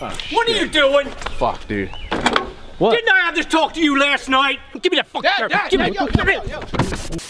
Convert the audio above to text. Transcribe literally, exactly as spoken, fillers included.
Oh, what are you doing? Fuck, dude. What? Didn't I have this talk to you last night? Give me that fucking Dad, shirt. Dad, Give Dad, me yo, give yo, me- yo, yo.